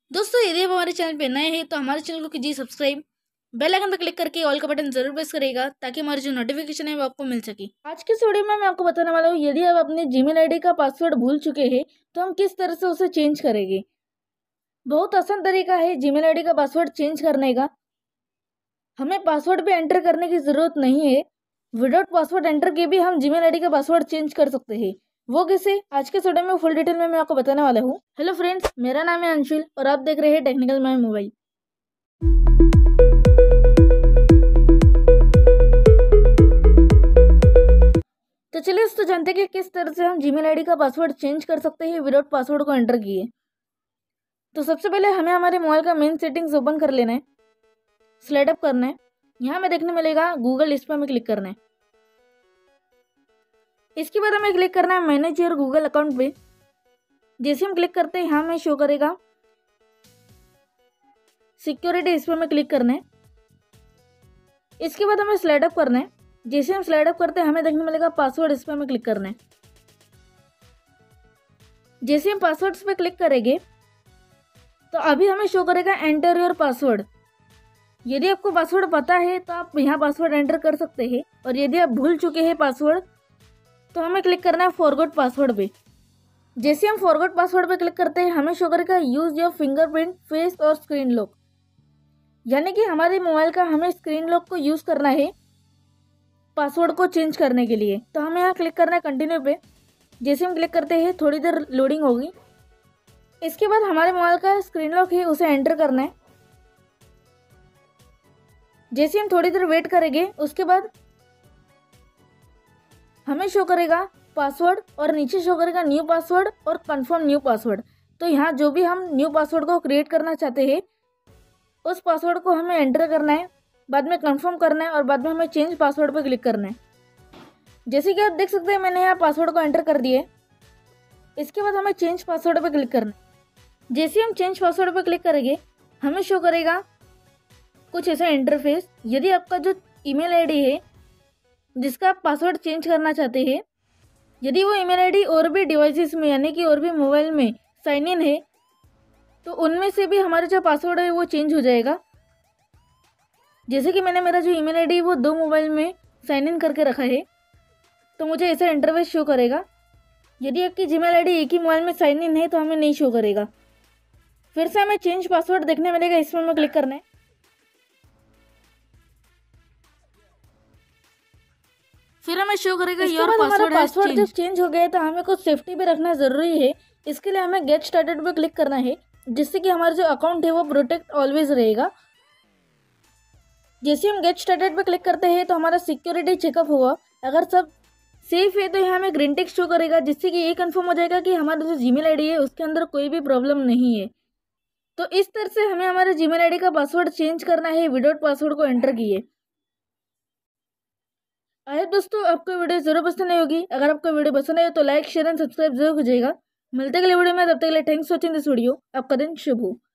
दोस्तों यदि आप हमारे चैनल पे नए हैं तो हमारे चैनल को कीजिए सब्सक्राइब, बेल आइकन पर क्लिक करके ऑल का बटन जरूर प्रेस करेगा ताकि हमारी जो नोटिफिकेशन है वो आपको मिल सके। आज के इस वीडियो में मैं आपको बताने वाला हूँ, यदि आप अपने जीमेल आईडी का पासवर्ड भूल चुके हैं तो हम किस तरह से उसे चेंज करेंगे। बहुत आसान तरीका है जीमेल आईडी का पासवर्ड चेंज करने का। हमें पासवर्ड भी एंटर करने की जरूरत नहीं है। विदाउट पासवर्ड एंटर किए भी हम जीमेल आईडी का पासवर्ड चेंज कर सकते हैं। वो कैसे, आज के वीडियो में फुल डिटेल में मैं आपको बताने वाला हूँ। हेलो फ्रेंड्स, मेरा नाम है अंशुल और आप देख रहे हैं टेक्निकल माय मोबाइल। तो चलिए दोस्तों जानते हैं कि किस तरह से हम जीमेल आईडी का पासवर्ड चेंज कर सकते हैं विदाउट पासवर्ड को एंटर किए। तो सबसे पहले हमें हमारे मोबाइल का मेन सेटिंग्स ओपन कर लेना है, स्लाइड अप करना है। यहाँ हमें देखने मिलेगा गूगल, इस पर हमें क्लिक करना है। इसके बाद हमें क्लिक करना है मैनेज योर गूगल अकाउंट पे। जैसे हम क्लिक करते हैं यहाँ हमें शो करेगा सिक्योरिटी, इस पर हमें क्लिक करना है। इसके बाद हमें स्लाइड अप करना है। जैसे हम स्लाइड अप करते हैं हमें देखने मिलेगा पासवर्ड, इस पर हमें क्लिक करना है। जैसे हम पासवर्ड्स पे क्लिक करेंगे तो अभी हमें शो करेगा एंटर योर पासवर्ड। यदि आपको पासवर्ड पता है तो आप यहाँ पासवर्ड एंटर कर सकते हैं, और यदि आप भूल चुके हैं पासवर्ड तो हमें क्लिक करना है फॉरगॉट पासवर्ड पे। जैसे हम फॉरगॉट पासवर्ड पे क्लिक करते हैं हमें शो करेगा यूज योर फिंगरप्रिंट, फेस और स्क्रीन लॉक, यानी कि हमारे मोबाइल का हमें स्क्रीन लॉक को यूज करना है पासवर्ड को चेंज करने के लिए। तो हमें यहाँ क्लिक करना है कंटिन्यू पे। जैसे हम क्लिक करते हैं थोड़ी देर लोडिंग होगी। इसके बाद हमारे मोबाइल का स्क्रीन लॉक है उसे एंटर करना है। जैसे हम थोड़ी देर वेट करेंगे उसके बाद हमें शो करेगा पासवर्ड और नीचे शो करेगा न्यू पासवर्ड और कंफर्म न्यू पासवर्ड। तो यहाँ जो भी हम न्यू पासवर्ड को क्रिएट करना चाहते हैं उस पासवर्ड को हमें एंटर करना है, बाद में कंफर्म करना है और बाद में हमें चेंज पासवर्ड पर क्लिक करना है। जैसे कि आप देख सकते हैं मैंने यहाँ पासवर्ड को एंटर कर दिया है। इसके बाद हमें चेंज पासवर्ड पर क्लिक करना है। जैसे हम चेंज पासवर्ड पर क्लिक करेंगे हमें शो करेगा कुछ ऐसा इंटरफेस। यदि आपका जो ईमेल आईडी है जिसका आप पासवर्ड चेंज करना चाहते हैं, यदि वो ईमेल आईडी और भी डिवाइसेस में यानी कि और भी मोबाइल में साइन इन है तो उनमें से भी हमारा जो पासवर्ड है वो चेंज हो जाएगा। जैसे कि मैंने मेरा जो ईमेल आईडी है वो 2 मोबाइल में साइन इन करके रखा है तो मुझे ऐसा इंटरफेस शो करेगा। यदि आपकी जीमेल आईडी एक ही मोबाइल में साइन इन है तो हमें नहीं शो करेगा। फिर से हमें चेंज पासवर्ड देखने मिलेगा, इसमें हमें क्लिक करना है। फिर हमें शो करेगा योर पासवर्ड जब चेंज हो गया है तो हमें कुछ सेफ्टी भी रखना जरूरी है। इसके लिए हमें गेट स्टार्टेड पे क्लिक करना है जिससे कि हमारा जो अकाउंट है वो प्रोटेक्ट ऑलवेज रहेगा। जैसे हम गेट स्टार्टेड पे क्लिक करते हैं तो हमारा सिक्योरिटी चेकअप होगा। अगर सब सेफ है तो यहाँ हमें ग्रीन टिक शो करेगा, जिससे कि ये कंफर्म हो जाएगा कि हमारा जो जीमेल आईडी है उसके अंदर कोई भी प्रॉब्लम नहीं है। तो इस तरह से हमें हमारे जीमेल आईडी का पासवर्ड चेंज करना है विदाउट पासवर्ड को एंटर किए। आए दोस्तों, आपको वीडियो जरूर पसंद आई होगी। अगर आपको वीडियो पसंद आए तो लाइक, शेयर एंड सब्सक्राइब जरूर कीजिएगा। मिलते अगले वीडियो में, तब तक के लिए thanks for watching this video. आपका दिन शुभ हो।